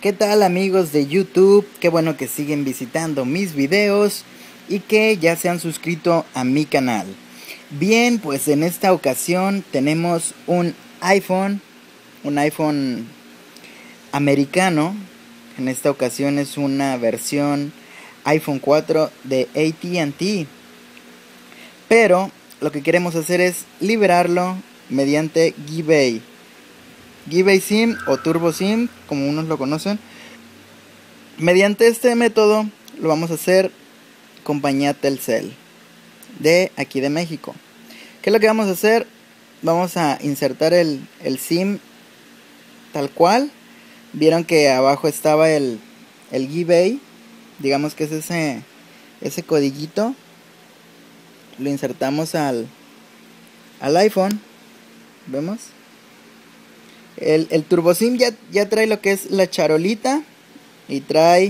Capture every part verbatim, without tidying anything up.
¿Qué tal, amigos de YouTube? Qué bueno que siguen visitando mis videos y que ya se han suscrito a mi canal. Bien, pues en esta ocasión tenemos un iPhone, un iPhone americano. En esta ocasión es una versión iPhone cuatro de A T and T. Pero lo que queremos hacer es liberarlo mediante Give. Give SIM o Turbo SIM, como unos lo conocen. Mediante este método lo vamos a hacer compañía Telcel de aquí de México. ¿Qué es lo que vamos a hacer? Vamos a insertar el, el SIM tal cual. Vieron que abajo estaba el, el Give, digamos que es ese, ese codiguito. Lo insertamos al, al iPhone. ¿Vemos? El, el Turbo SIM ya, ya trae lo que es la charolita. Y trae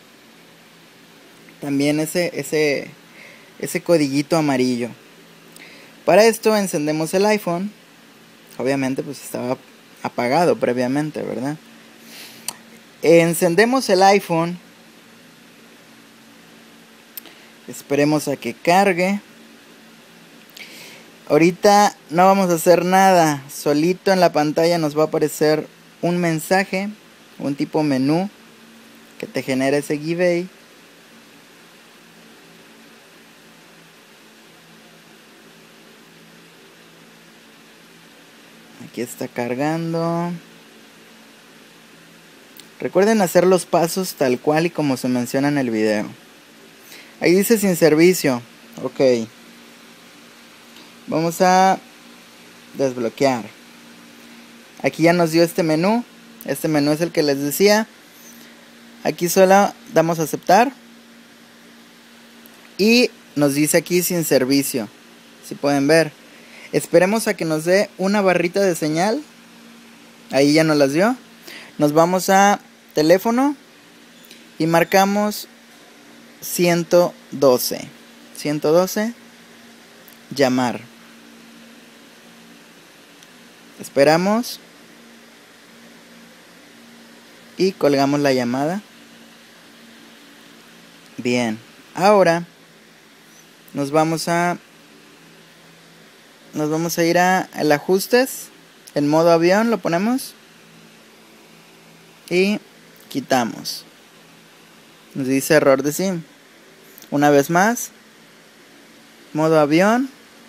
también ese, ese, ese codiguito amarillo. Para esto encendemos el iPhone. Obviamente pues estaba apagado previamente, ¿verdad? Encendemos el iPhone. Esperemos a que cargue. Ahorita no vamos a hacer nada. Solito en la pantalla nos va a aparecer un mensaje, un tipo menú que te genera ese Give. Aquí está cargando. Recuerden hacer los pasos tal cual y como se menciona en el video. Ahí dice sin servicio. Ok. Vamos a desbloquear. Aquí ya nos dio este menú. Este menú es el que les decía. Aquí solo damos a aceptar. Y nos dice aquí sin servicio. Si pueden ver. Esperemos a que nos dé una barrita de señal. Ahí ya nos las dio. Nos vamos a teléfono. Y marcamos ciento doce. ciento doce. Llamar. Esperamos. Y colgamos la llamada. Bien. Ahora nos vamos a nos vamos a ir a el ajustes. En modo avión lo ponemos. Y quitamos. Nos dice error de SIM. Una vez más. Modo avión.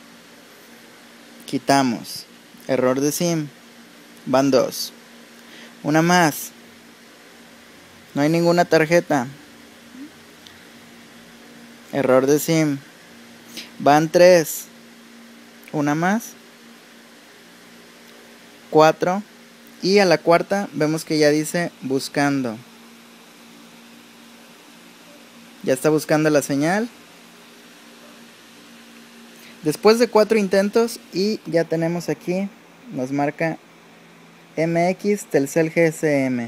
Quitamos. Error de SIM. Van dos. Una más. No hay ninguna tarjeta. Error de SIM. Van tres. Una más. Cuatro. Y a la cuarta vemos que ya dice buscando. Ya está buscando la señal. Después de cuatro intentos y ya tenemos aquí, nos marca M X Telcel G S M.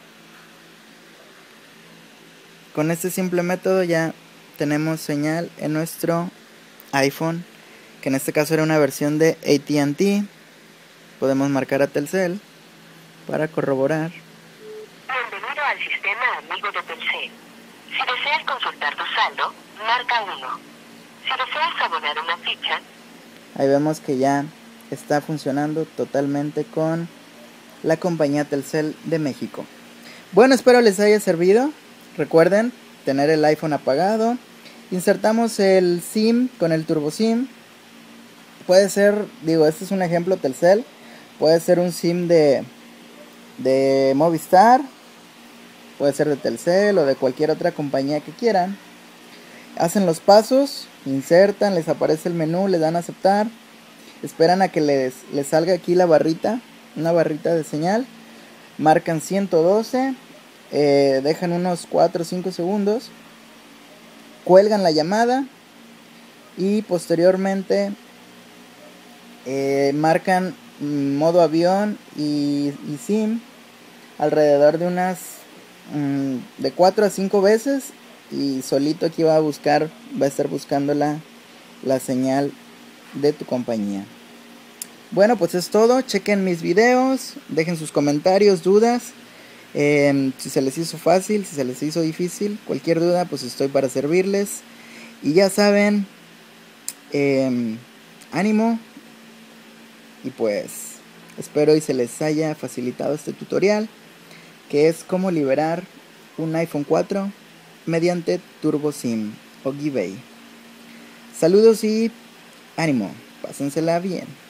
Con este simple método ya tenemos señal en nuestro iPhone, que en este caso era una versión de A T and T. Podemos marcar a Telcel para corroborar. Bienvenido al sistema amigo de Telcel. Si deseas consultar tu saldo, marca uno. Si deseas abonar una ficha, ahí vemos que ya está funcionando totalmente con la compañía Telcel de México. Bueno, espero les haya servido. Recuerden tener el iPhone apagado. Insertamos el SIM con el Turbo SIM. Puede ser, digo, este es un ejemplo Telcel. Puede ser un SIM de, de Movistar. Puede ser de Telcel o de cualquier otra compañía que quieran. Hacen los pasos, insertan, les aparece el menú, le dan a aceptar. Esperan a que les, les salga aquí la barrita, una barrita de señal. Marcan ciento doce. Eh, dejan unos cuatro o cinco segundos, cuelgan la llamada y posteriormente eh, marcan modo avión y, y SIM alrededor de unas mm, de cuatro a cinco veces y solito aquí va a buscar, va a estar buscando la, la señal de tu compañía. Bueno, pues es todo. Chequen mis videos, dejen sus comentarios, dudas. Eh, si se les hizo fácil, si se les hizo difícil, cualquier duda, pues estoy para servirles. Y ya saben, eh, ánimo. Y pues espero y se les haya facilitado este tutorial, que es cómo liberar un iPhone cuatro mediante Turbo SIM o Gibay. Saludos y ánimo, pásensela bien.